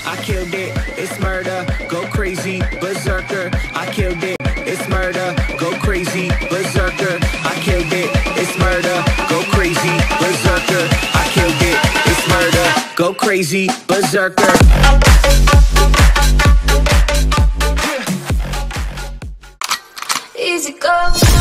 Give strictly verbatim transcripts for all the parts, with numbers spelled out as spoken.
I killed it, it's murder, go crazy, berserker. I killed it, it's murder, go crazy, berserker. I killed it, it's murder, go crazy, berserker. I killed it, it's murder, go crazy, berserker. Easy go.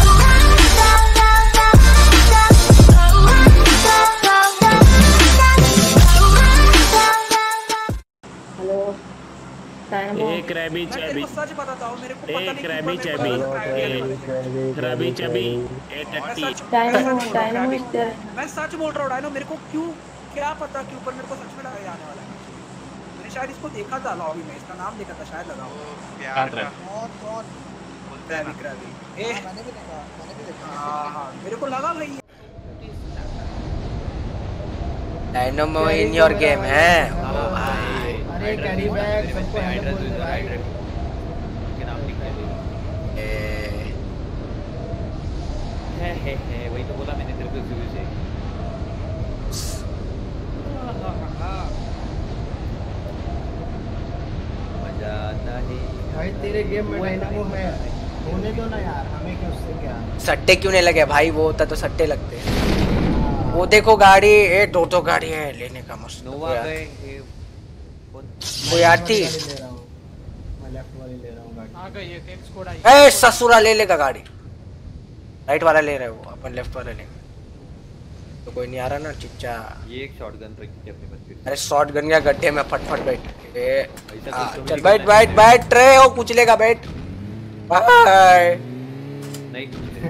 एक क्रैबी चैबी, सच बताता हूं मेरे को पता नहीं क्रैबी चैबी, क्रैबी चैबी, डायनामो डायनामो इस तरह। मैं सच बोल रहा हूं डायनो, मेरे को क्यों क्या पता क्यों, पर मेरे को सच में लगा ये आने वाला है। मैंने शायद इसको देखा था लॉबी में, इसका नाम देखा था शायद, लगा प्यार का कौन कौन बोलता है क्रैबी। ए मैंने भी देखा मैंने भी देखा हां हां मेरे को लगा भाई डायनामो इन योर गेम है। ओ भाई अरे कैरी बैग सबको एड्रेस यूजर एड्रेस के नाम लिख दे। ए है है है वही तो बोला मैंने तेरे को शुरू से। मजा आता है भाई तेरे गेम में डायनामो है, होने दो ना यार, हमें क्या उससे क्या। सट्टे क्यों नहीं लगे भाई, वो होता तो सट्टे लगते हैं। वो देखो गाड़ी, ए दो दो गाड़ी है लेने का मस्त। नोवा गए वो यार थी, मैं लेफ्ट वाली ले रहा हूं गाड़ी। आ गई एक एक स्क्वाड आई। ए ससुरा ले लेगा गाड़ी, राइट वाला ले रहे हो, अपन लेफ्ट वाला लेंगे। तो कोई नहीं आ रहा ना चिच्चा। ये एक शॉटगन रखी अपने पास फिर। अरे शॉटगन या गड्ढे में फटफट बैठ ए चल बैठ बैठ बैठ रहे हो, कुचलेगा बैठ। बाय नहीं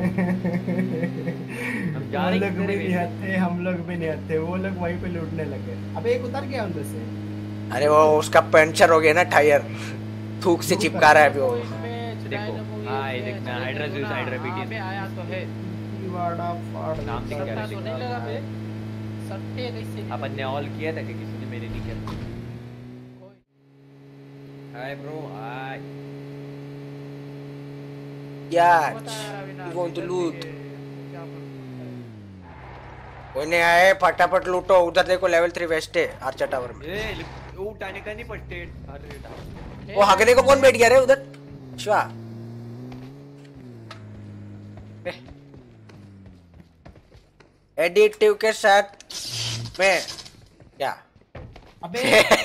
हम जा रहे लोग भी नहीं आते, हम लोग भी नहीं आते, वो लोग वहीं पे लूटने लगे। अबे एक उतर गया अंदर से। अरे वो उसका पंचर हो गया ना टायर, थूक से चिपका रहा है अभी वो। देखो हां ये देखना हाइड्रा यूज हाइड्रा बीटी पे आया तो है वाड़ा फाड़ नाम दिख गया तो नहीं लगा बे सट्टे कैसे अपन ने ऑल किया था कि किसी ने मेरे नहीं किया। हाय ब्रो हाय यार यू वांट टू लूट, कोई नहीं आए, फटाफट लूटो। उधर देखो लेवल थ्री वेस्ट है आर्चर टावर में। ए वो उठाने का नहीं पट्टे। अरे वो हगने को कौन बैठ गया रे उधर? शिवा एडिटिव के साथ मैं क्या अबे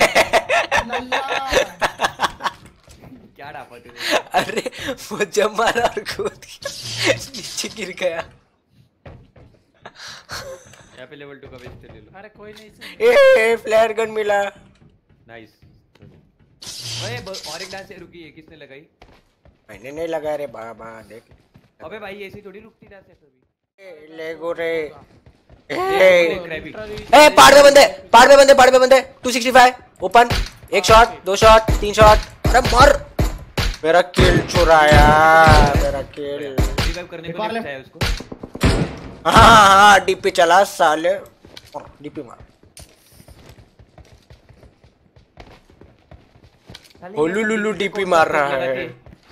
क्या डापा तूने? अरे वो जब मारा और कूद नीचे गिर गया। यहाँ पे लेवल टू का वेस्ट ले लो। अरे कोई नहीं ए फ्लेयर गन मिला, नाइस। ओए और एक डांस रुकी है, किसने लगाई? मैंने नहीं लगा रे बाबा देख। अबे भाई ऐसी थोड़ी रुकती डांस है कभी। लेगो रे ए क्रैबी ए पाड़ में बंदे, पाड़ में बंदे, पाड़ में बंदे। टू सिक्सटी फाइव ओपन, एक शॉट, दो शॉट, तीन शॉट। अरे मर, मेरा किल चुराया, मेरा किल। रिवाइव करने को लेफ्ट है उसको। हाँ हाँ डीपी चला साले, डीपी मार। होलू लुलू डीपी मार रहा है।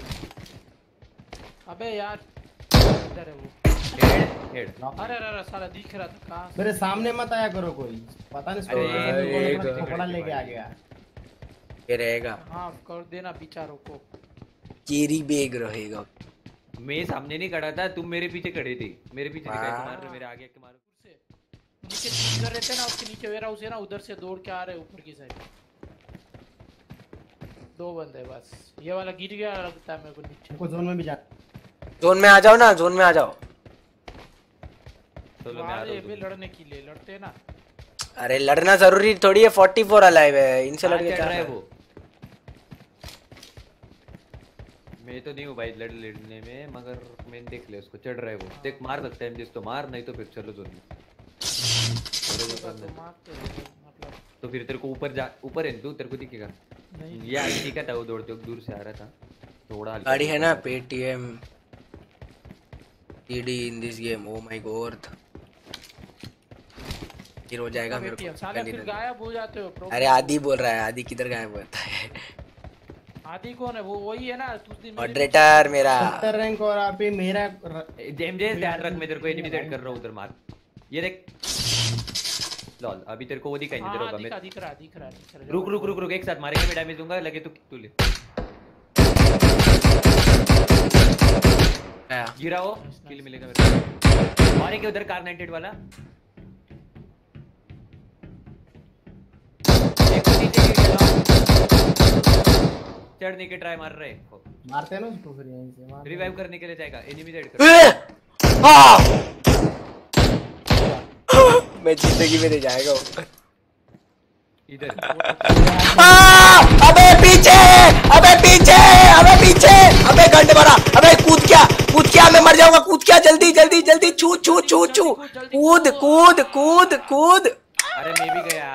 अबे यार इधर है वो। Head head. अरे अरे साला दिख रहा था कहां। मेरे सामने मत आया करो कोई, पता नहीं स्टोर कपड़ा लेके आ गया। ये रहेगा, हां कर देना बेचारों को। केरी बेग रहेगा। मैं सामने नहीं खड़ा था, तुम मेरे पीछे खड़े थे। मेरे पीछे दिखाई मार रहे, मेरे आगे के मारो से नीचे तीन कर रहे थे ना, उसके नीचे वेरा उसे ना उधर से दौड़ के आ रहे ऊपर की साइड। दो बंदे बस, ये वाला गिर गया लगता है मेरे को नीचे। को जोन में भी जा, जोन में आ जाओ ना, जोन में आ जाओ। चलो मैं आ रहा हूं लड़ने के लिए, लड़ते हैं ना। अरे लड़ना जरूरी थोड़ी है, फोर्टी फोर अलाइव है, इनसे लड़ के क्या है वो। मैं तो नहीं हूँ भाई लड़ लड़ने में, मगर मैंने देख लिया उसको, चढ़ रहा है वो। देख मार सकता है जिस तो मार, नहीं तो फिर चलो जोन में। तो फिर तेरे को ऊपर जा, ऊपर है तू, तेरे को दिखेगा नहीं। ये आगे दिखा था, वो दौड़ते वक्त दूर से आ रहा था थोड़ा। गाड़ी है ना Paytm TD in this game. Oh my god, फिर हो जाएगा मेरे को। साले फिर गायब हो जाते हो। अरे आदि बोल रहा है, आदि किधर गायब होता है? आदि कौन है? वो वही है ना उस दिन मॉडरेटर मेरा सत्तर रैंक और आप ही मेरा। जेम जे ध्यान रख, मैं तेरे को एनिमी सेट कर रहा हूं, उधर मार। ये देख लॉल अभी तेरे को वो दिखाई नहीं दे रहा होगा। दिखा दिख रहा दिख रहा दिख रहा। रुक रुक रुक रुक एक साथ मारेंगे, मैं डैमेज दूंगा, लगे तो तू ले। गिरा वो किल मिलेगा मेरे को। मारेंगे उधर कार नाइंटी एट वाला। एक नीचे गिर गया, चढ़ने के ट्राई मार रहे हैं। मारते हैं ना उसको फिर यहीं से मार। रिवाइव करने के लिए जाएगा, एनिमी साइड कर। मैं जिंदगी में नहीं जाएगा वो। इधर अबे पीछे, अबे पीछे, अबे पीछे, अबे गंड मारा, अबे कूद क्या, कूद क्या, मैं मर जाऊंगा, कूद क्या, जल्दी जल्दी जल्दी, छू छू छू छू, कूद कूद कूद कूद। अरे मैं भी गया।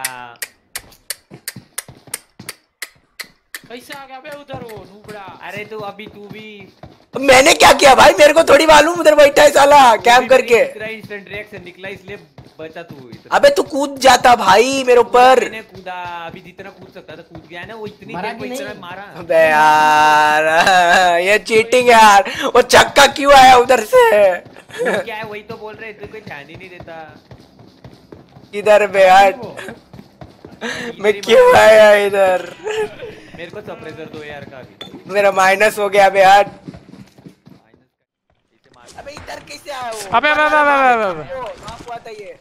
कैसे आ गया बे उधर वो नूबड़ा? अरे तू अभी तू भी। मैंने क्या किया भाई, मेरे को थोड़ी मालूम, उधर बैठा है साला कैंप करके। इंस्टेंट रिएक्शन निकला इसलिए बचा तू। अबे तू कूद जाता भाई मेरे ऊपर। मैंने कूदा, अभी जितना कूद सकता था कूद गया ना, वो इतनी देर को इतना मारा। अबे यार ये चीटिंग यार, वो चक्का क्यों आया उधर से? क्या है वही तो बोल रहे, तू कोई ध्यान ही नहीं देता। इधर बे हट, मैं क्यों आया इधर? मेरे को सप्रेसर दो यार का अभी। मेरा माइनस हो गया बे हट। अबे इधर कैसे आया वो? अबे अबे अबे अबे अबे कहां हुआ था ये?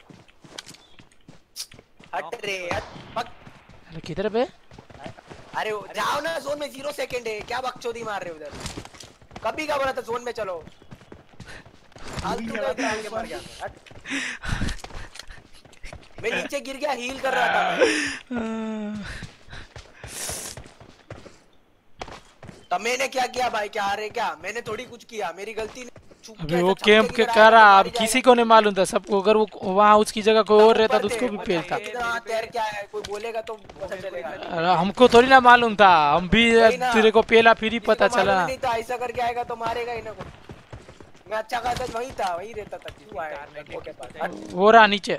हट रे हट, बक। अरे किधर बे? अरे जाओ ना, जोन में जीरो सेकंड है, क्या बकचोदी मार रहे हो उधर? कभी का बोला था जोन में चलो। फालतू का डाल के मर गया। हट, मैं नीचे गिर गया, हील कर रहा था। तो मैंने क्या किया भाई, क्या आ रहे क्या? मैंने थोड़ी कुछ किया, मेरी गलती नहीं। अबे वो कैंप के कर रहा, अब किसी को नहीं मालूम था, सबको। अगर वो वहाँ उसकी जगह कोई और रहता तो उसको भी फेल था। तैर क्या है, कोई बोलेगा तो पता चलेगा। अरे हमको थोड़ी ना मालूम था, हम भी तेरे को पहला फिर ही पता चला। नहीं था ऐसा करके आएगा तो मारेगा ही ना को। मैं अच्छा खासा वही था, वही रहता था। क्यों आया वो रहा नीचे।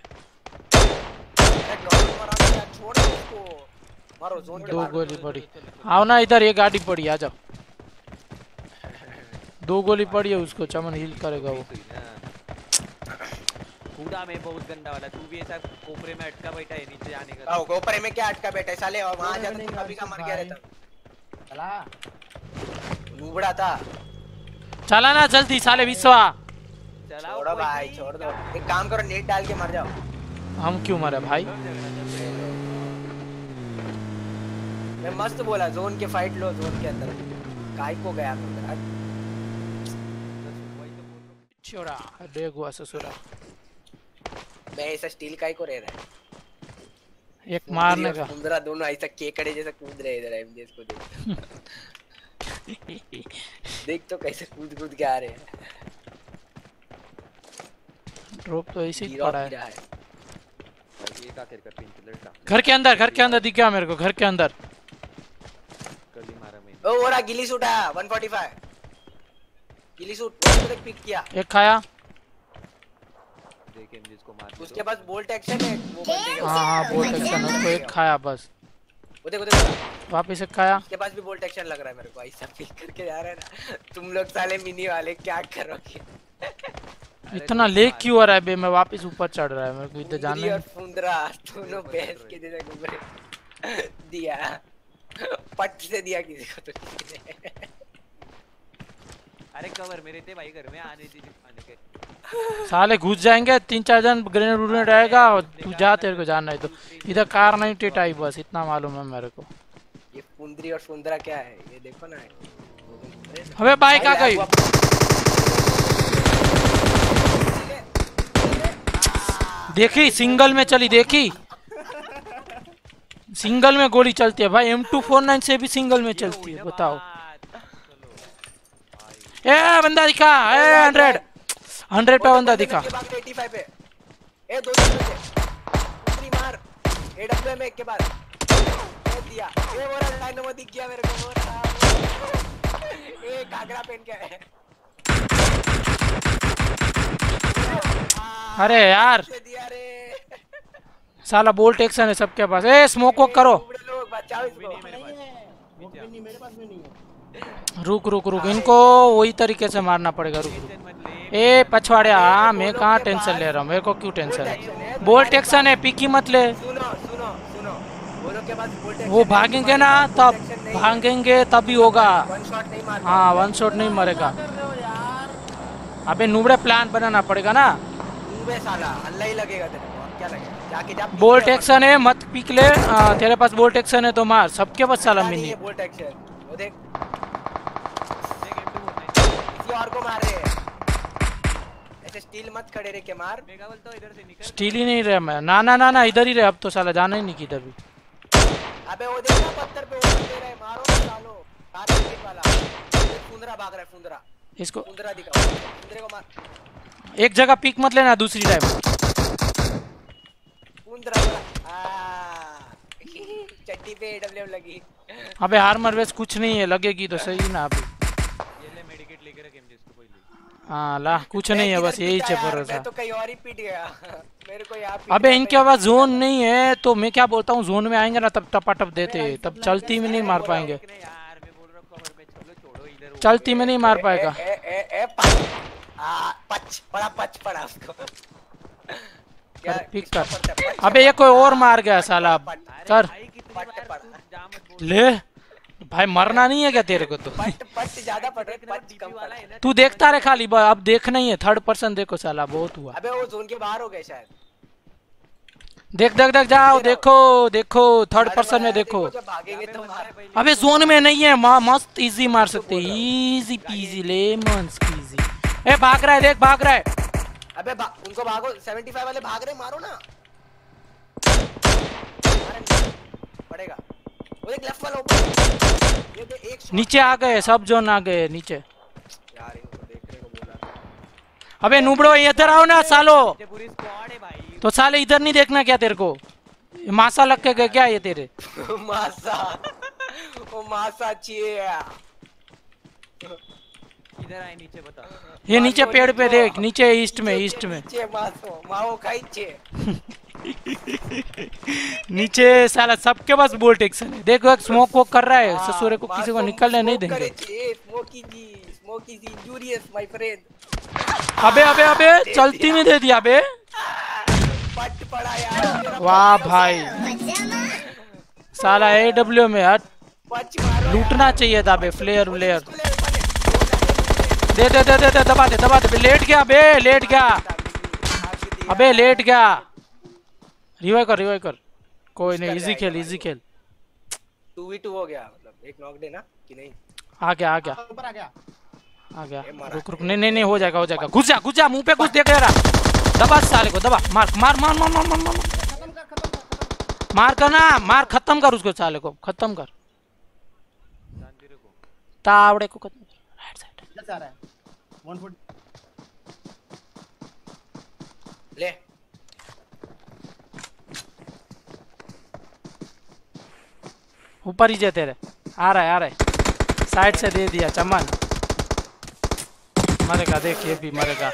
छोड़ उसको, मारो जोन के दो गोली पड़ी। आओ ना इधर, ये गाड़ी पड़ी, आ जाओ। दो गोली पड़ी है उसको, चमन हील करेगा वो। कूदा में बहुत गंदा वाला, तू भी ऐसा कोपरे में अटका बैठा है नीचे आने का। आओ कोपरे में क्या अटका बैठा है साले, और वहां जाके तो कभी का मर गया रहता। चला लूबड़ा था। चला ना जल्दी साले विश्वा। छोड़ो भाई छोड़ दो, एक काम करो नेट डाल के मर जाओ। हम क्यों मरे भाई? मैं मस्त बोला जोन के फाइट लो, जोन के अंदर काय को गया अंदर। छोड़ा देखो ससुरा, मैं ऐसा स्टील काय को रह रहा है। एक मारने का सुंदरा दोनों ऐसा केकड़े जैसा कूद रहे इधर। एमजेस को देख देख तो कैसे कूद कूद के आ रहे हैं। ड्रॉप तो ऐसे ही पड़ा है। ये का कर पिन लड़का घर के अंदर, घर के अंदर दिख गया मेरे को, घर के अंदर। गली मारा मैं। ओ ओरा गिली सूट आया one forty five ghillie suit मैंने पिक किया। एक खाया। देख एम जिसको मार। उसके पास बोल्ट एक्शन है, वो बंदे का। हां हां बोल्ट एक्शन, उसको एक खाया बस। वो देखो देखो वापस एक खाया। उसके पास भी बोल्ट एक्शन लग रहा है मेरे को। ऐसा पिक करके जा रहा है ना, तुम लोग साले मिनी वाले क्या करोगे? इतना लेग क्यों आ रहा है बे? मैं वापस ऊपर चढ़ रहा है, मेरे को इधर जाना है। फुंदरा दोनों भैंस के जैसे घूम रहे। दिया पट से दिया किसी को तो किसी ने। अरे कवर मेरे थे भाई, घर में आने दी आने के साले घुस जाएंगे, तीन चार जन ग्रेनेड उड़ने रहेगा और तू जा, तेरे को जाना है तो। इधर कार नहीं टेटाई, बस इतना मालूम है मेरे को। ये फुंदरी और फुंदरा क्या है ये देखो ना। अबे बाइक आ गई। देखी सिंगल में चली, देखी सिंगल में गोली चलती है भाई। एम टू फोर नाइन से भी सिंगल में चलती है, बताओ। ए बंदा दिखा, ए हंड्रेड हंड्रेड पे बंदा दिखा। एटी फाइव पे ए दो जन पे पूरी मार। ए डब्ल्यू में एक के बाद ए दिया। ए वो रहा डायनामो दिख गया मेरे को। वो रहा ए घाघरा पहन के है। अरे यार साला बोल्ट एक्शन है सबके पास। ए स्मोक वोक करो। रुक रुक रुक, इनको वही तरीके से मारना पड़ेगा। रुक रुक। ए पछवाड़े, हाँ मैं कहाँ टेंशन ले रहा हूँ, मेरे को क्यों टेंशन है? बोल्ट एक्शन है, पिकी मत ले। सुनो सुनो सुनो, वो लोग के पास बोल्ट एक्शन, वो भागेंगे ना तब भागेंगे तभी होगा। वन शॉट नहीं मार, हाँ वन शॉट नहीं मरेगा। अबे नूबड़े प्लान बनाना पड़ेगा ना। नूबे साला, अल्लाह ही लगेगा तेरे को, अब क्या लगेगा, जाके जा। बोल्ट एक्शन है, मत पिक ले। आ, तेरे पास बोल्ट एक्शन है तो मार, सबके पास साला मिनी। बोल्ट एक्शन वो देख, किसी और को मार रहे हैं, ऐसे स्टील मत खड़े रह के मार। मेगावल तो इधर से निकल, स्टील ही नहीं रहे मैं, ना ना ना ना इधर ही रहे, अब तो साला जाना ही नहीं किधर भी। अबे वो देखो पत्थर पे वो दे रहा है, मारो ना सालो, कार स्टील वाला फुंदरा भाग रहा है, फुंदरा इसको फुंदरा दिखाओ, फुंदरे को मार। एक जगह पिक मत लेना दूसरी टाइम। फुंदरा आ चट्टी पे एडब्ल्यू लगी। अबे आर्मर वेस्ट कुछ नहीं है, लगेगी तो सही ना अभी। ये ले मेडिकेट लेके रख एमजी इसको पहले। हाँ ला कुछ नहीं है, बस यही है भरोसा। मैं तो कहीं और ही पीट गया मेरे को यहाँ। अबे इनके पास जोन नहीं है तो मैं क्या बोलता हूँ, जोन में आएंगे ना तब टपाटप देते, तब चलती में नहीं मार पाएंगे। चलती में नहीं मार पाएगा। ए, ए, ए, पच, आ, पच, बड़ा पच पड़ा उसको। कर, पिक कर। अबे ये कोई और मार गया साला, कर ले भाई, मरना नहीं है क्या तेरे को? तो पट पट ज्यादा पड़ रहा है, पच कम पड़ा है। तू देखता रहे खाली, अब देखना ही है। थर्ड पर्सन देखो साला, बहुत हुआ। अबे वो जोन के बाहर हो गए शायद। देख देख देख जाओ, देखो देखो थर्ड पर्सन में देखो। अबे जोन में नहीं है, मस्त इजी मार सकते, इजी पीजी लेमन स्क्वीजी। ए भाग रहा है, देख भाग रहा है। अबे भा, उनको भागो, पचहत्तर वाले भाग रहे, मारो ना। पड़ेगा वो देख लेफ्ट वाला ऊपर, ये देख एक नीचे आ गए, सब जोन आ गए नीचे। यार इनको देखने को बोला। अबे नुबड़ो इधर आओ ना सालो, पूरी स्क्वाड है भाई। तो साले इधर नहीं देखना क्या तेरे को? मासा लग के गए क्या ये तेरे? मासा वो मासा चाहिए। इधर आए नीचे, बता। ये नीचे पेड़ पे देख, नीचे ईस्ट में, ईस्ट में नीचे मासो माओ खाइचे। नीचे साला सबके पास बोल्ट एक्शन है। देखो एक स्मोक वोक कर रहा है, ससुरे को किसी को निकलने नहीं देंगे। Smokey ji, Smokey ji injurious my friend. अबे अबे अबे चलती में दे दिया बे। पट पड़ा यार। वाह भाई साला एडब्ल्यू में हट, लूटना चाहिए था बे। फ्लेयर व्लेयर दे दे दे दे दे, दबा दे दबा दे। लेट गया बे, लेट गया। अबे लेट गया, रिवाइव कर रिवाइव कर। कोई नहीं, इजी खेल इजी खेल। टू वी टू हो गया, मतलब एक नॉक डे ना कि नहीं? आ गया आ गया ऊपर आ गया आ गया। रुक रुक, नहीं नहीं नहीं हो जाएगा हो जाएगा। घुस जा घुस जा, मुंह पे घुस दे रहा। दबा साले को, दबा, मार मार मार मार मार मार मार खत्म कर खत्म कर खत्म मार कर ना, मार खत्म कर उसको, साले को खत्म कर। तावड़े को खत्म कर। राइट साइड इधर से आ रहा है वन फुट। ले ऊपर ही जे तेरे, आ रहा है आ रहा है, साइड से दे दिया चमन। मरेगा देख, ये भी मरेगा।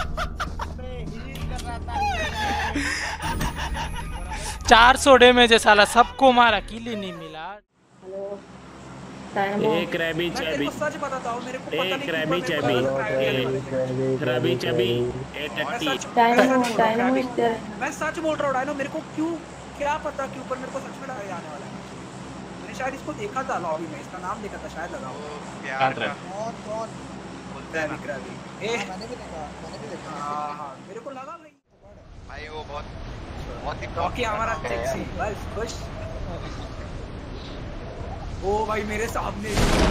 चार सौ डैमेज है साला, सबको मारा, किल ही नहीं मिला। एक क्रैबी चैबी, सच बताता हूं, मेरे को पता एक नहीं क्रैबी चैबी, एक क्रैबी चैबी, एक टट्टी। डायनामो डायनामो इधर। मैं सच बोल रहा हूँ डायनो, मेरे को क्यों क्या पता कि ऊपर मेरे को सच में लगा आने वाला है। मैंने शायद इसको देखा था लॉबी में, इसका नाम देखा था शायद, लगा हुआ। कौन कौन क्रैबी क्रैबी। ए मैंने भी देखा मैंने भी देखा। हां हां मेरे को लगा भाई भाई वो बहुत बहुत ही रॉकी हमारा टैक्सी बस खुश। ओ भाई मेरे सामने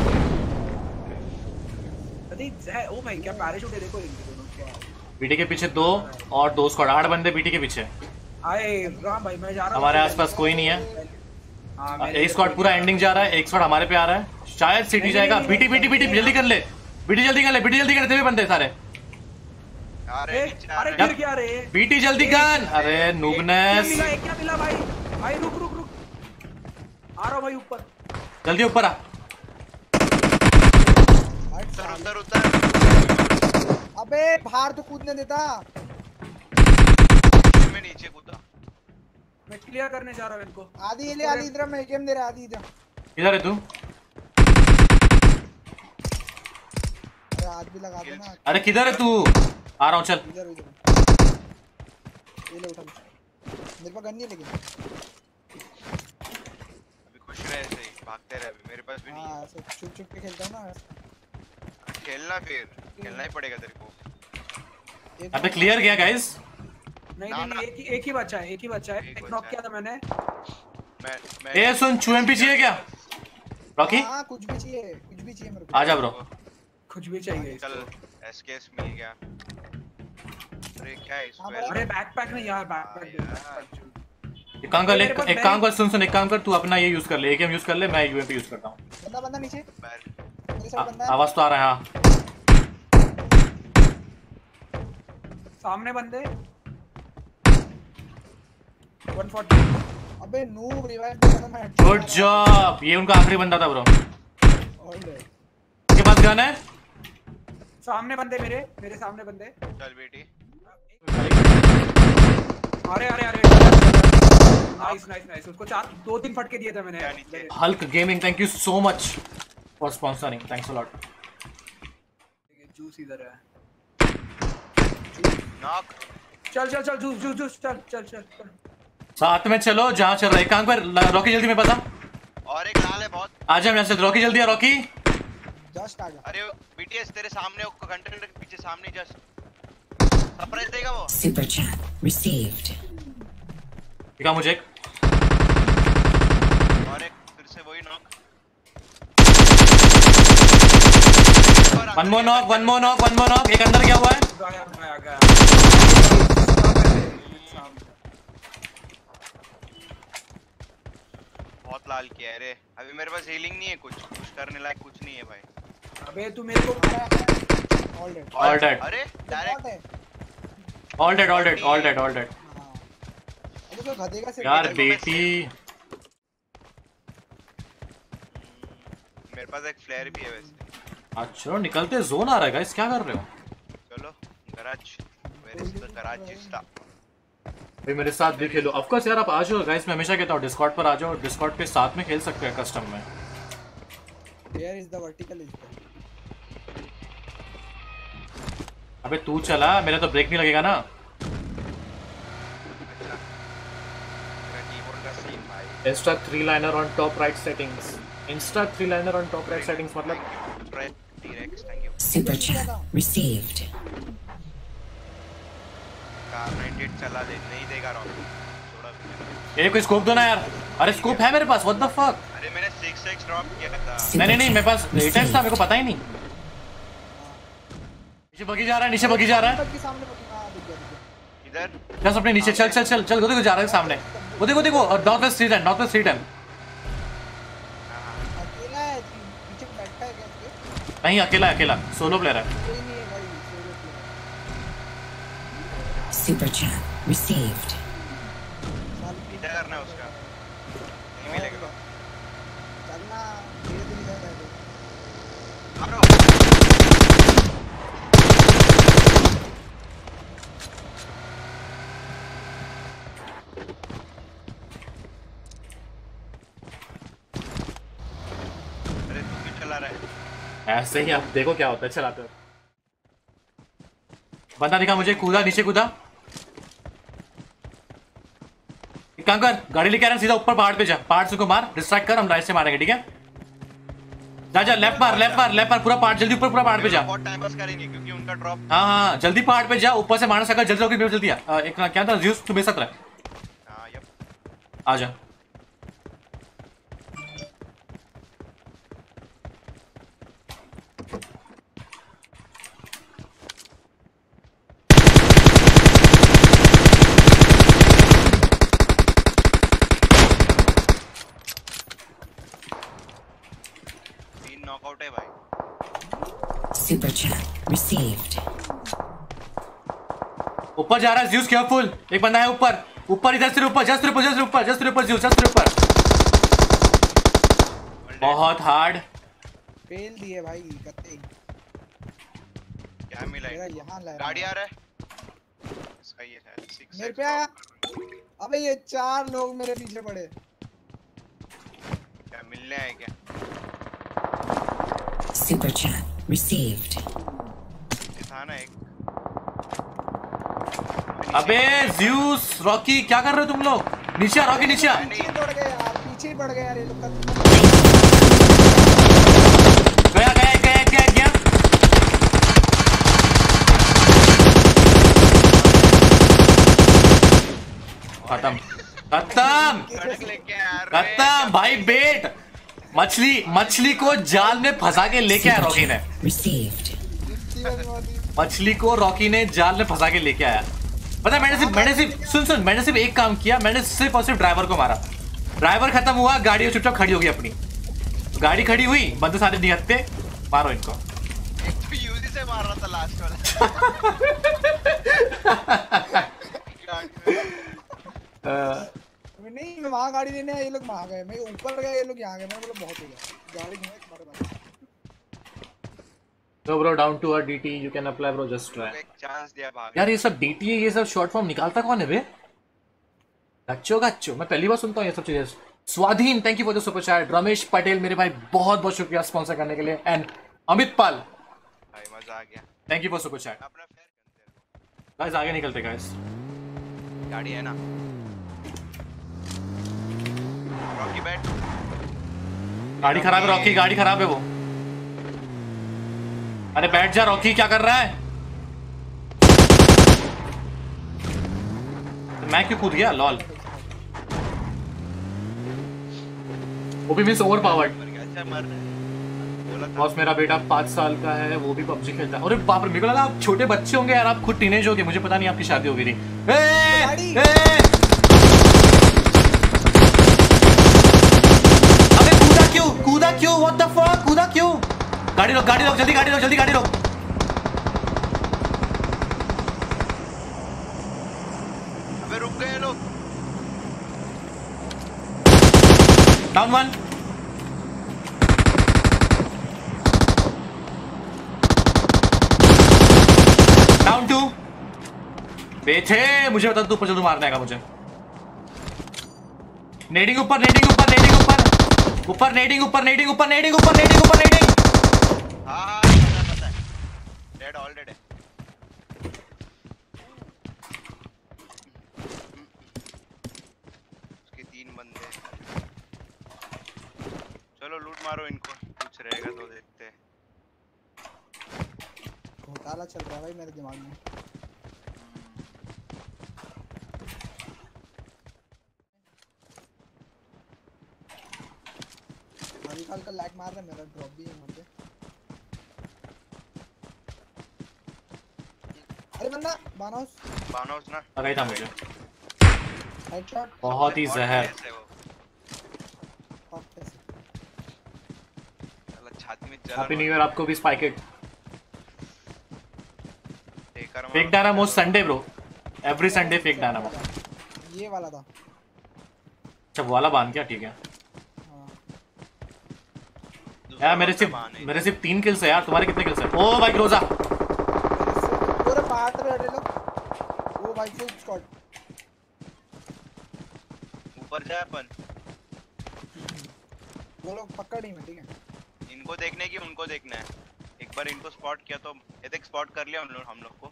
अरे जय, ओ भाई क्या पैराशूट है, देखो इनके दोनों क्या। बीटी के पीछे दो और दो स्क्वाड, आठ बंदे बीटी के पीछे। आए राम भाई मैं जा रहा हूं, हमारे आसपास कोई नहीं है। हां एक स्क्वाड पूरा एंडिंग जा रहा है, एक स्क्वाड हमारे पे आ रहा है, शायद सिटी जाएगा। बीटी बीटी बीटी जल्दी कर ले, बीटी जल्दी कर ले, बीटी जल्दी कर, तेरे बंदे सारे। अरे अरे गिर गया रे, बीटी जल्दी कर। अरे नूबनेस, मिला एक क्या मिला भाई। भाई रुक रुक रुक, आ रहा भाई ऊपर, जल्दी ऊपर आ। उधर उधर उधर। अबे बाहर तो कूदने देता। मैं नीचे कूदा, मैं क्लियर करने जा रहा हूं इनको। आधी ले, आधी इधर मैं गेम दे रहा, आधी इधर। किधर है तू? अरे हाथ भी लगा दो ना। अरे किधर है तू? आ रहा हूँ चल। इधर इधर ये ले उठा। मेरे पास गन नहीं लेकिन अभी खुश रहे ऐसे ही भागते रहे अभी मेरे पास भी नहीं है। हां छुप छुप के खेलता हूं ना खेलना फिर खेलना ही पड़ेगा तेरे को। अबे क्लियर किया गाइस? नहीं नहीं एक ही एक ही बच्चा है एक ही बच्चा है एक नॉक किया था मैंने। मैं मैं ए सुन चूएमपी चाहिए क्या रॉकी? हां कुछ भी चाहिए कुछ भी चाहिए मेरे को। आजा ब्रो कुछ भी चाहिए चल एसकेएस मिल गया। अरे क्या है इसमें? अरे बैकपैक नहीं यार बैकपैक एक काम कर ले एक काम कर सुन सुन एक काम कर तू अपना ये यूज कर ले एकेएम यूज कर ले मैं यूएमपी यूज करता हूं। बंदा बंदा नीचे मेरे साथ बंदा है। आवाज तो आ रहा है हां सामने बंदे एक सौ चालीस। अबे नूब रिवाइव करना मैं। गुड जॉब ये उनका आखिरी बंदा था ब्रो। के पास गन है सामने बंदे मेरे मेरे सामने बंदे। चल बेटी अरे अरे अरे नाइस नाइस नाइस उसको चार दो तीन फटके दिए थे मैंने। Hulk gaming thank you so much for sponsoring thanks a lot. Juice इधर है नॉक। चल चल चल जूस जूस जूस चल चल चल साथ में चलो जहां चल रहा है काम कर रॉकी जल्दी में बता। और एक लाल है बहुत। आजा मेरे साथ रॉकी जल्दी आ रॉकी। जस्ट आ गया। अरे बीटीएस तेरे सामने कंटेनर के पीछे सामने जस्ट सरप्राइज देगा वो। Super chat received. दिखा मुझे एक और एक फिर से वही knock. One more knock one more knock one more knock एक अंदर क्या हुआ है? गया गया गया बहुत लाल किया है रे। अभी मेरे पास हीलिंग नहीं है कुछ कुछ करने लायक कुछ नहीं है भाई। अबे तू मेरे को ऑल डेड ऑल डेड अरे direct all dead all dead all dead all dead अबे तो गधेगा से यार बेटी। मेरे पास एक फ्लेयर भी है वैसे। अच्छा निकलते जोन आ रहा है गाइस क्या कर रहे हो? चलो garage where is the garage जिस्टा भाई मेरे साथ भी खेलो ऑफ कोर्स यार आप आ जाओ गाइस मैं हमेशा कहता हूं डिस्कॉर्ड पर आ जाओ डिस्कॉर्ड पे साथ में खेल सकते हैं कस्टम में। Where is the vertical is अबे तू चला मेरा तो ब्रेक नहीं लगेगा ना। Insta three liner on top right settings insta three liner on top right settings मतलब Super chat received. Car ninety eight चला दे नहीं देगा रॉक थोड़ा। ए कोई स्कोप दो ना यार। अरे स्कोप है मेरे पास व्हाट द फक। अरे मैंने सिक्स एक्स ड्रॉप किया था। नहीं नहीं नहीं मेरे पास एट एक्स था मेरे को पता ही नहीं। नीचे बगी जा रहा है नीचे बगी जा रहा है इधर बस अपने नीचे चल चल चल चल देखो जा रहा है सामने वो देखो देखो नॉर्थ वेस्ट स्ट्रीट है नॉर्थ वेस्ट स्ट्रीट है। अकेला है पीछे बैठा है क्या इसके? नहीं अकेला अकेला सोलो प्लेयर है। कोई नहीं है भाई solo player. Super chat received. क्या करना है उसका नहीं मिलेगा। चलना धीरे धीरे जाता है। मारो अरे तू क्यों चला रहा है? ऐसे ही आप देखो क्या होता है चलाते हो। बंदा दिखा मुझे कूदा नीचे कूदा। एक काम कर गाड़ी लेके आ रहा है सीधा ऊपर पहाड़ पे जा पहाड़ से को मार डिस्ट्रैक्ट कर हम राइट से मारेंगे ठीक है। जा जा लेफ्ट मार लेफ्ट मार लेफ्ट मार पूरा पहाड़ जल्दी ऊपर पूरा पहाड़ पे जा। बहुत टाइम पास करेंगे क्योंकि उनका ड्रॉप। हाँ हाँ जल्दी पहाड़ पे जा ऊपर से मारना सका जल्दी होगी जल्दी आ एक क्या था ज्यूस तू मेरे साथ रह। हां यप आ जा नॉकआउट है भाई। Super chat received. ऊपर जा रहा है ज्यूस केयरफुल एक बंदा है ऊपर ऊपर इधर से ऊपर जस्ट ऊपर जस्ट ऊपर जस्ट ऊपर ज्यूस जस्ट ऊपर बहुत हार्ड फेल दिए भाई कत्ते। क्या मिला मेरा यहां ला गाड़ी आ रहा है इसका ये है सिक्स मेरे पे आया। अबे ये चार लोग मेरे पीछे पड़े। क्या मिलने आए क्या? Super chat received. ये था ना एक अबे ज़्यूस रॉकी क्या कर रहे हो तुम लोग? नीचे आ रॉकी, नीचे आ। पीछे पड़ गए यार, पीछे पड़ गए यार ये लोग। गया गया गया गया गया। खत्म खत्म खत्म भाई। बेट मछली मछली को जाल में फंसा के लेके आया रॉकी ने। मछली को रॉकी ने जाल में फंसा के लेके आया। पता है मैंने सिर्फ मैंने सिर्फ सुन सुन मैंने सिर्फ एक काम किया। मैंने सिर्फ और सिर्फ ड्राइवर को मारा। ड्राइवर खत्म हुआ, गाड़ी चुपचाप खड़ी हो गई अपनी। गाड़ी खड़ी हुई, बंदे सारे निहत्ते, मारो इनको। एक तो यूजी से मार रहा था लास्ट वाला। नहीं मैं वहाँ गाड़ी लेने आया, ये लोग वहाँ गए। मैं ऊपर गया, ये लोग यहाँ गए। मैंने बोला बहुत हो गया, गाड़ी घुमाई तुम्हारे पास। No bro, down to a D T you can apply bro, just try. एक चांस दिया भाग। यार ये सब D T है, ये सब शॉर्ट फॉर्म निकालता कौन है बे? गच्चो गच्चो, मैं पहली बार सुनता हूँ ये सब चीजें। Swadhin thank you for the super chat. Ramesh Patel मेरे भाई बहुत बहुत शुक्रिया स्पॉन्सर करने के लिए। एंड अमित पाल भाई मजा आ गया, thank you for super chat. अपना फेयर करते हैं गाइस आगे निकलते गाइस। गाड़ी है ना रॉकी बैठ। गाड़ी खराब है रॉकी, गाड़ी खराब है वो। अरे बैठ जा रॉकी, क्या कर रहा है? तो मैं क्यों कूद गया लॉल? वो भी मींस ओवर पावर्ड। बॉस मेरा बेटा पाँच साल का है, वो भी पबजी खेलता है। अरे बाप रे, मेरे को लगा आप छोटे बच्चे होंगे यार, आप खुद टीनेज होगे। मुझे पता नहीं आपकी शादी हो गई थी। ए, ए! अबे कूदा क्यों? कूदा क्यों? What the fuck? कूदा क्यों? गाड़ी रोक, गाड़ी रोक, जल्दी गाड़ी रोक, जल्दी गाड़ी रोक। अबे रुक गए लोग। Down one. Down two. बेटे मुझे बता तू ऊपर चल, तू मारने आएगा मुझे। नेडिंग ऊपर, नेडिंग ऊपर, नेडिंग ऊपर, ऊपर नेडिंग ऊपर, नेडिंग ऊपर, नेडिंग ऊपर, नेडिंग ऊपर, नेडिंग। हाँ हाँ पता पता है, डेड ऑल डेड है। उसके तीन बंदे। चलो लूट मारो इनको, कुछ रहेगा तो देखते हैं। घोटाला चल रहा है भाई मेरे दिमाग में। निकाल कर लैग मार रहा है, मेरा ड्रॉप भी है मुझे। अरे बंदा बानोस बानोस ना आ गई था मुझे। हेडशॉट बहुत ही जहर। छाती में चला। हैप्पी न्यू ईयर आपको भी स्पाइकेट। Fake Dynamo Sunday bro, every Sunday fake Dynamo. ये वाला था। अच्छा वाला बांध क्या? ठीक है यार। मेरे सिर्फ मेरे सिर्फ तीन किल्स है यार, तुम्हारे कितने किल्स है? ओ भाई रोजा पूरे पार्ट में अड़े लोग। ओ भाई फुल स्क्वाड ऊपर जाए अपन। वो लोग पकड़ नहीं में, ठीक है। इनको देखने की उनको देखना है। एक बार इनको स्पॉट किया तो ये देख स्पॉट कर लिया हम लोग हम लोग को।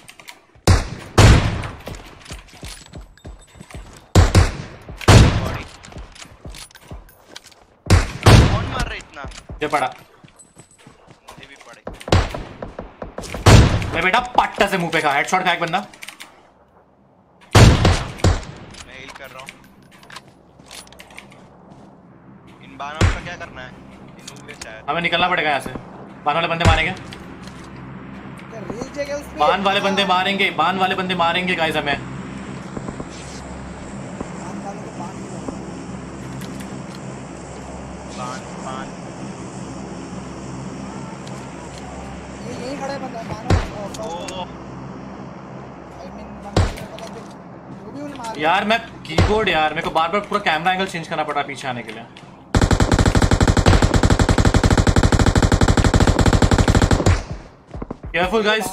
कौन मार रहा है इतना? मुझे पड़ा, मुझे भी पड़े। मैं बेटा पट्टा से मुंह पे खा हेडशॉट खा एक बंदा। मैं हील कर रहा हूँ। इन बानों का क्या करना है? इन ऊपर शायद हमें निकलना पड़ेगा यहाँ से। बान वाले बंदे मारेंगे, रेल जगह उसमें। बान वाले बंदे मारेंगे, बान वाले बंदे मारेंगे गाइस हमें। बान बान ये यही खड़ा है बंदा बानोस। ओ आई मीन वो भी उन्हें मार। यार मैं कीबोर्ड यार, मेरे को बार बार पूरा कैमरा एंगल चेंज करना पड़ रहा है पीछे आने के लिए। Careful guys.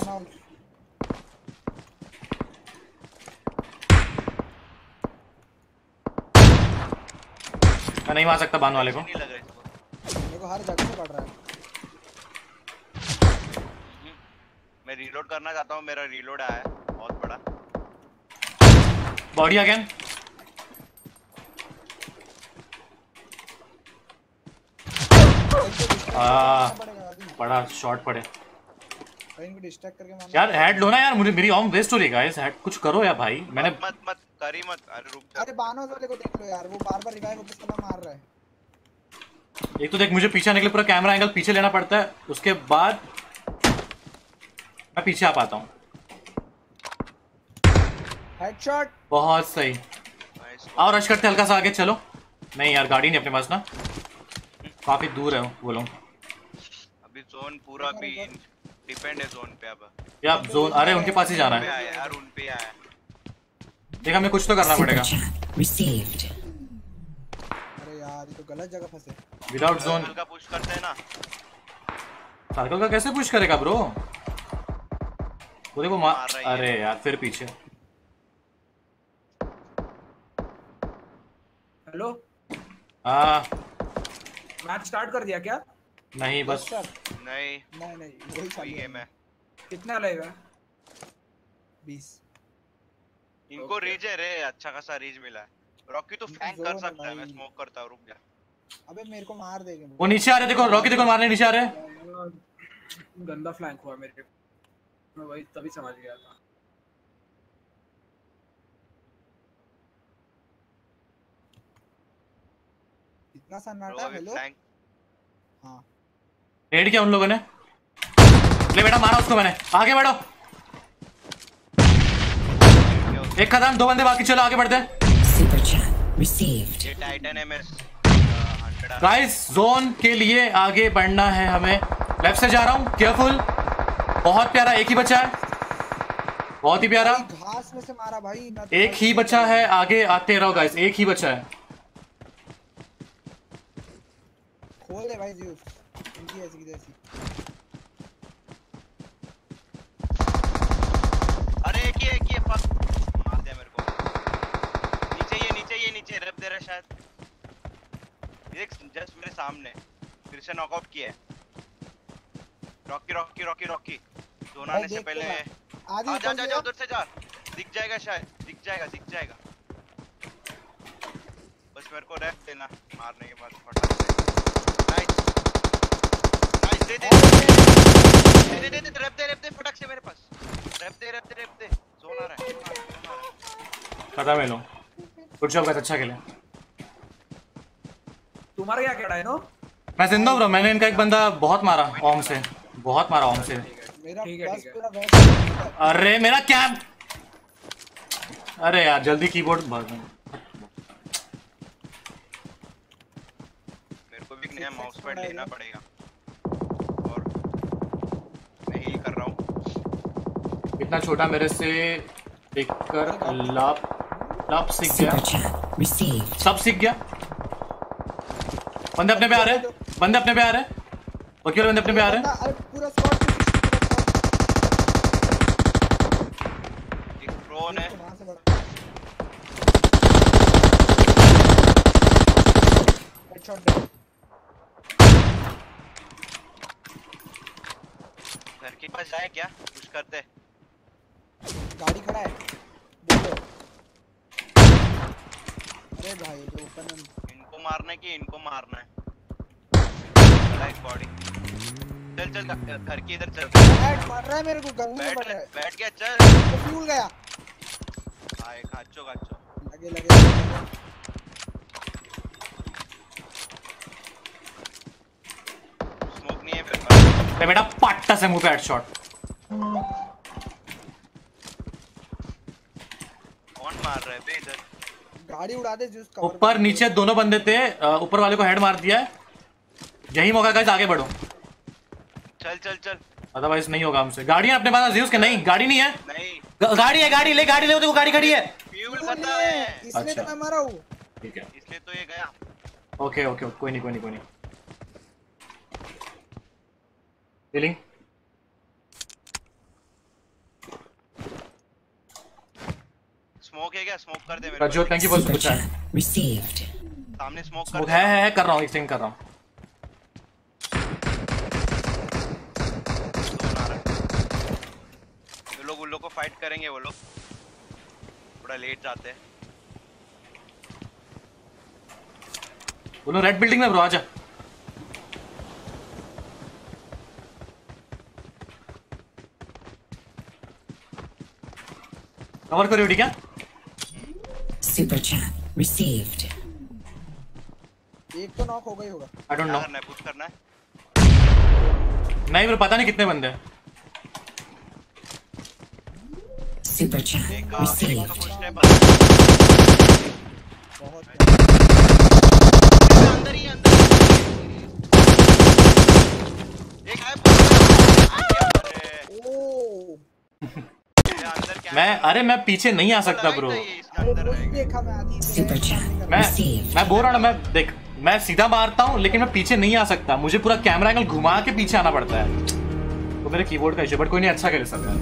मैं नहीं मार सकता बान वाले को। नहीं लग रहा इसको। मेरे को हर जगह से पड़ रहा है। मैं रीलोड करना चाहता हूँ, मेरा रीलोड आया है बहुत बड़ा। Body again. आ, बड़ा शॉट पड़े इनको डिस्ट्रैक्ट करके मारना यार। हेड लो ना यार, मुझे मेरी ऑर्म वेस्ट हो रही है गाइस। हेड कुछ करो यार भाई। मैंने मत मत, मत करी मत। अरे रुक जा। अरे बानोस वाले को देख लो यार, वो बार बार रिवाइव होके साला मार रहा है। एक तो देख मुझे पीछे आने के लिए पूरा कैमरा एंगल पीछे लेना पड़ता है, उसके बाद मैं पीछे आ पाता हूँ। हेडशॉट बहुत सही। और रश करते हल्का सा आगे चलो। नहीं यार गाड़ी नहीं अपने पास ना, काफी दूर है वो लोग। अभी जोन पूरा भी डिपेंड है जोन पे। अब या जोन, अरे उनके पास ही जाना है यार, उन पे आया। देख हमें कुछ तो करना पड़ेगा। अरे यार ये तो गलत जगह फंसे। विदाउट जोन का पुश करते हैं ना। सर्कल का कैसे पुश करेगा ब्रो? वो देखो मार, मार रही अरे यार फिर पीछे। हेलो हाँ मैच स्टार्ट कर दिया क्या? नहीं बस नहीं नहीं नहीं वही कोई गेम है। कितना लगेगा? बीस। इनको रीज है रे, अच्छा खासा रीज मिला है। रॉकी तो फ्लैंक कर सकता है, मैं स्मोक करता हूं। रुक जा। अबे मेरे को मार देंगे वो नीचे आ रहे, देखो रॉकी देखो मारने नीचे आ रहे। गंदा फ्लैंक हुआ मेरे को, मैं वही तभी समझ गया था। इतना सन्नाटा। हेलो हाँ रेड किया उन लोगों ने। ले बेटा मारा उसको मैंने। आगे बढ़ो, एक खदान दो बंदे बाकी, चलो आगे बढ़ते हैं। ये टाइटन एमएस गाइस जोन के लिए आगे बढ़ना है हमें। लेफ्ट से जा रहा हूँ, केयरफुल। बहुत प्यारा, एक ही बचा है, बहुत ही प्यारा। घास में से मारा भाई। एक ही बचा है, आगे आते रहो गाइस, एक ही बचा है। खोल दे भाई ज़्यूस, इनकी ऐसी की जैसी। अरे एक ही एक ही फक मार दिया मेरे को। नीचे ये नीचे ये नीचे रैप दे रहा है शायद। एक जस्ट मेरे सामने फिर से नॉकआउट किया है। Rocky Rocky Rocky Rocky zone आने से पहले आ जा जा जा उधर से जा। दिख जाएगा शायद, दिख जाएगा दिख जाएगा। बस मेरे को रैप देना मारने के बाद फटाक से। नाइस नाइस, दे दे दे दे दे रैप दे रैप दे फटाक से मेरे पास। रैप दे रैप दे रैप दे। जोन आ रहा है, जोन आ रहा है। खत्म है लो। गुड जॉब गाइस, अच्छा खेले। तुम्हारा क्या कहना है नो? मैं जिंदा हूं ब्रो। मैंने इनका एक बंदा बहुत मारा ओम से, बहुत मारा ओम से। मेरा बस पूरा वेस्ट। अरे मेरा क्या, अरे यार जल्दी कीबोर्ड भर दो। मेरे को भी नया माउस पैड लेना पड़ेगा और मैं ही कर रहा हूं। इतना छोटा मेरे से देखकर लाप लाप सीख गया, सब सीख गया। बंदे अपने पे आ रहे हैं, बंदे अपने पे आ रहे हैं। ओके बंदे अपने पे आ रहे हैं। अरे पूरा स्क्वाड एक ड्रोन है। हेडशॉट दे। घर के पास जाए क्या? कुछ करते। गाड़ी खड़ा है, बोलो। अरे भाई तो ऊपर में इनको मारना कि इनको मारना है? Like body. चल चल घर के इधर चल। बैठ मार रहा है मेरे को, गन में पड़ रहा है। बैठ गया चल। तो फ्यूल गया। हां एक हाचो गाचो लगे लगे स्मोक नहीं है मेरे पास। ले बेटा पट्टा से मुंह पे हेडशॉट। कौन मार रहा है बे इधर? गाड़ी उड़ा दे जूस। ऊपर नीचे दोनों बंदे थे, ऊपर वाले को हेड मार दिया है। यही मौका गाइस, आगे बढ़ो। चल चल चल, अदरवाइज नहीं होगा हमसे। गाड़ियां अपने पास ज़्यूस के? नहीं गाड़ी नहीं है। नहीं गाड़ी है, गाड़ी ले, गाड़ी ले, वो गाड़ी खड़ी है। फ्यूल खत्म है इसलिए तो मैं मारा हूं। ठीक है इसलिए तो ये गया। ओके ओके कोई नहीं कोई नहीं कोई नहीं। डीलिंग स्मोक है क्या? स्मोक कर दे मेरे को। Rajo thank you for super सामने स्मोक कर स्मोक दे। है है है कर रहा हूं, एक सेकंड कर रहा हूं। वो लोग उन लोग को फाइट करेंगे वो लोग। थोड़ा लेट जाते हैं। बोलो रेड बिल्डिंग में ब्रो आजा। कवर करो ठीक है। Super chat received. एक तो नॉक हो गई होगा। I don't know. करना है पुश करना है। नहीं मेरे पता नहीं कितने बंदे हैं। Super chat received. अंदर ही अंदर एक है। मैं अरे मैं पीछे नहीं आ सकता ब्रो। Super chat मैं received. मैं बोल रहा हूँ मैं देख मैं सीधा मारता हूँ लेकिन मैं पीछे नहीं आ सकता। मुझे पूरा कैमरा एंगल घुमा के पीछे आना पड़ता है। तो मेरे कीबोर्ड का इशू बट कोई नहीं अच्छा करे सब यार।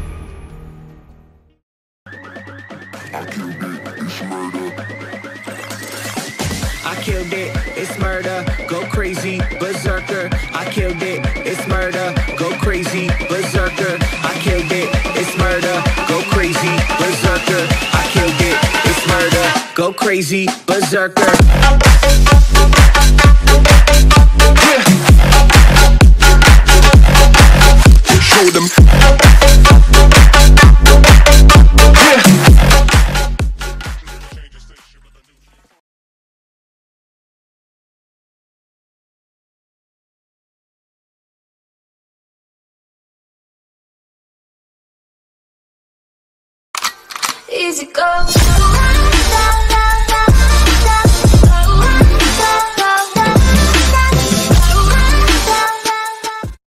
I killed it, it's murder, go crazy, berserker. I killed it, it's murder, go crazy, berserker. I killed it, it's murder, go crazy, berserker. I killed it, it's murder, go crazy, berserker. Show them. Easy go.